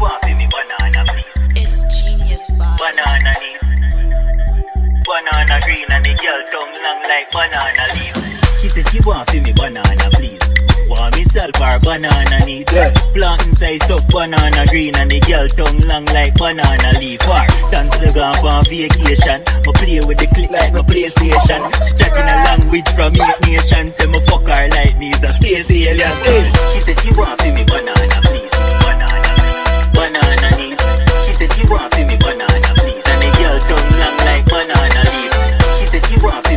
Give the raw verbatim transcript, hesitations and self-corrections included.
want for me banana, please. It's GeniusVybz. Banana leaf. Banana green and the girl tongue long like banana leaf. She said she want for me banana, please. Want me sell for banana need. Yeah. Planting size tough banana green and the girl tongue long like banana leaf. War dance the gone on vacation. I play with the click like my PlayStation. She chatting a language from eight nations. Say me fuck her like me is a space alien. Hey. She said she want for me banana, please. Banana, banana need. She said she want for me banana, please. And the girl tongue long like banana leaf. She said she want